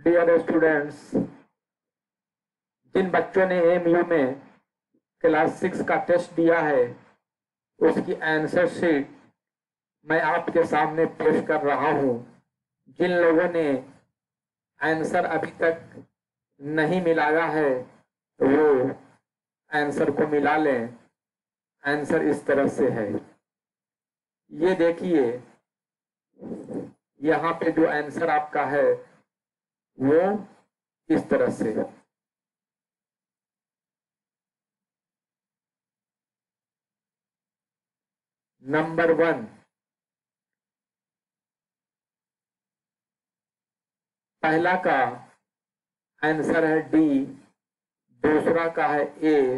Dear students, जिन बच्चों ने MU में क्लास 6 का टेस्ट दिया है उसकी आंसर शीट मैं आपके सामने पेश कर रहा हूं। जिन लोगों ने आंसर अभी तक नहीं मिलाया है वो आंसर को मिला लें। आंसर इस तरह से है, ये देखिए यहाँ पे जो आंसर आपका है वो इस तरह से। नंबर 1 पहला का आंसर है डी, दूसरा का है ए,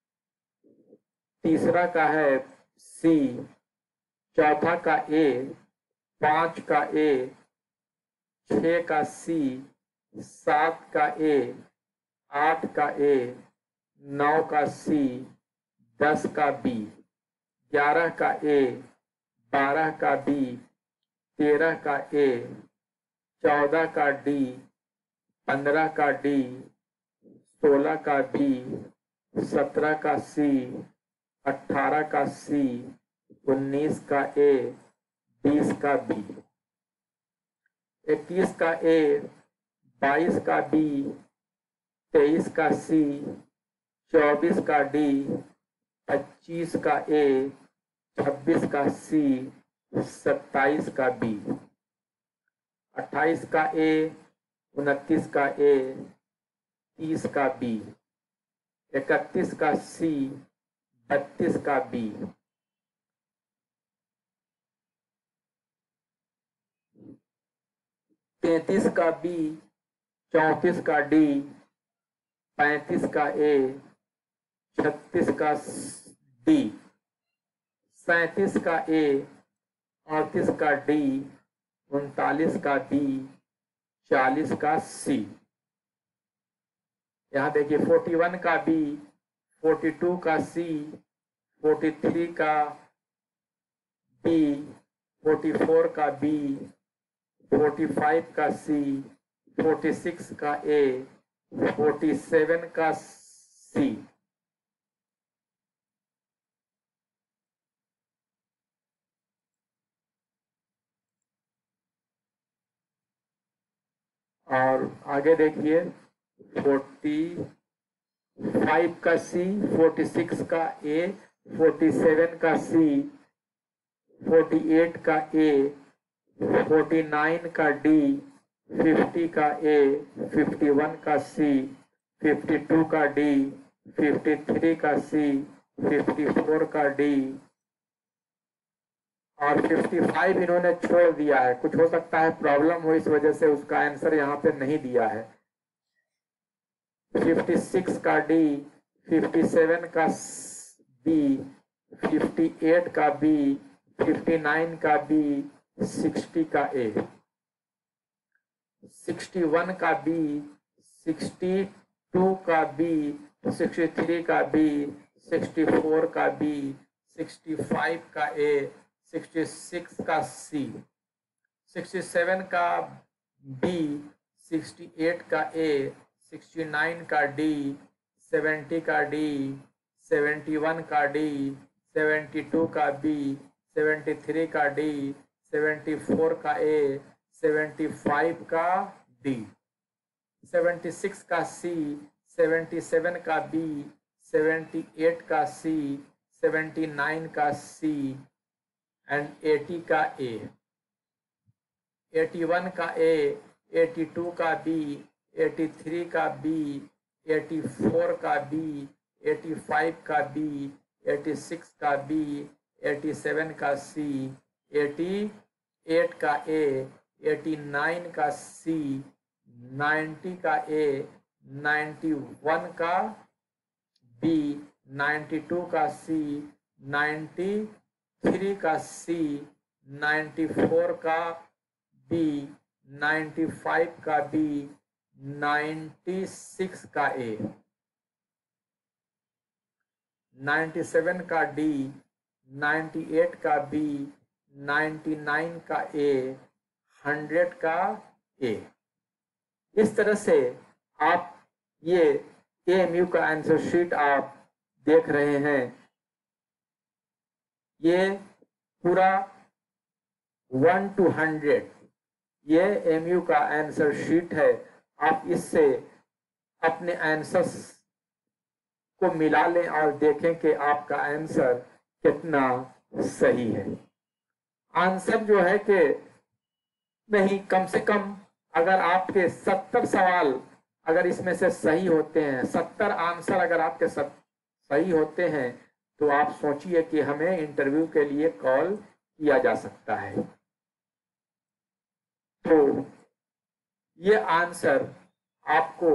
तीसरा का है सी, चौथा का ए, 5 का ए, 6 का सी, 7 का ए, 8 का ए, 9 का सी, 10 का बी, 11 का ए, 12 का बी, 13 का ए, 14 का डी, 15 का डी, 16 का बी, 17 का सी, 18 का सी, 19 का ए, 20 का बी, 21 का ए, 22 का बी, 23 का सी, 24 का डी, 25 का ए, 26 का सी, 27 का बी, 28 का ए, 29 का ए, 30 का बी, 31 का सी, 32 का बी, 33 का बी, 34 का डी, 35 का ए, 36 का डी, 37 का ए, 38 का डी, 39 का बी, 40 का सी। यहाँ देखिए 41 का बी, 42 का सी, 43 का बी, 44 का बी, 45 का सी, 46 का ए, 47 का सी। और आगे देखिए 45 का सी, 46 का ए, 47 का सी, 48 का ए, 49 का डी, 50 का ए, 51 का सी, 52 का डी, 53 का सी, 54 का डी और 55 इन्होंने छोड़ दिया है। कुछ हो सकता है प्रॉब्लम हो, इस वजह से उसका आंसर यहाँ पे नहीं दिया है। 56 का डी, 57 का बी, 58 का बी, 59 का बी, 60 का ए, 61 का बी, 62 का बी, 63 का बी, 64 का बी, 65 का ए, 66 का सी, 67 का बी, 68 का ए, 69 का डी, 70 का डी, 71 का डी, 72 का बी, 73 का डी, 74 का ए, 75 का डी, 76 का सी, 77 का बी, 78 का सी, 79 का सी एंड 80 का ए, 81 का ए, 82 का बी, 83 का बी, 84 का बी, 85 का बी, 86 का बी, 87 का सी, 88 का ए, 89 का सी, 90 का ए, 91 का बी, 92 का सी, 93 का सी, 94 का बी, 95 का बी, 96 का ए, 97 का डी, 98 का बी, 99 का ए, 100 का ए। इस तरह से आप ये AMU का आंसर शीट आप देख रहे हैं। ये पूरा 1 to 100 ये AMU का आंसर शीट है। आप इससे अपने आंसर्स को मिला लें और देखें कि आपका आंसर कितना सही है। आंसर जो है कि नहीं, कम से कम अगर आपके 70 सवाल अगर इसमें से सही होते हैं, 70 आंसर अगर आपके सही होते हैं, तो आप सोचिए कि हमें इंटरव्यू के लिए कॉल किया जा सकता है। तो ये आंसर आपको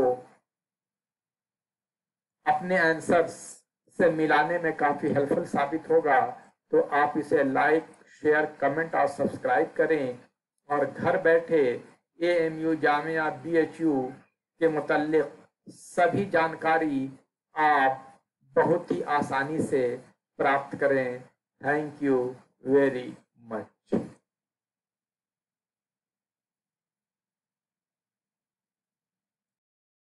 अपने आंसर से मिलाने में काफी हेल्पफुल साबित होगा। तो आप इसे लाइक, शेयर, कमेंट और सब्सक्राइब करें और घर बैठे AMU जामिया BHU के मुताल्लिक सभी जानकारी आप बहुत ही आसानी से प्राप्त करें। Thank you very much.